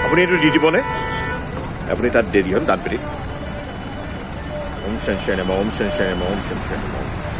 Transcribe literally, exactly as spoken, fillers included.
আপুনি এইটো দি দিবনে আপুনি তাত দেৰি হ'ল দাঁতপিঠিত ওম শান্তি নমঃ ওম শান্তি নমঃ ওম শান্তি নমঃ